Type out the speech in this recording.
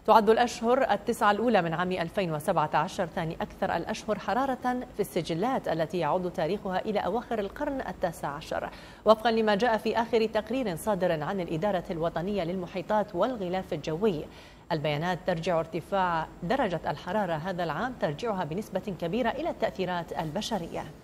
تعد الأشهر التسعة الأولى من عام 2017 ثاني أكثر الأشهر حرارة في السجلات التي يعود تاريخها إلى أواخر القرن التاسع عشر، وفقا لما جاء في آخر تقرير صادر عن الإدارة الوطنية للمحيطات والغلاف الجوي. البيانات ترجع ارتفاع درجة الحرارة هذا العام ترجعها بنسبة كبيرة إلى التأثيرات البشرية.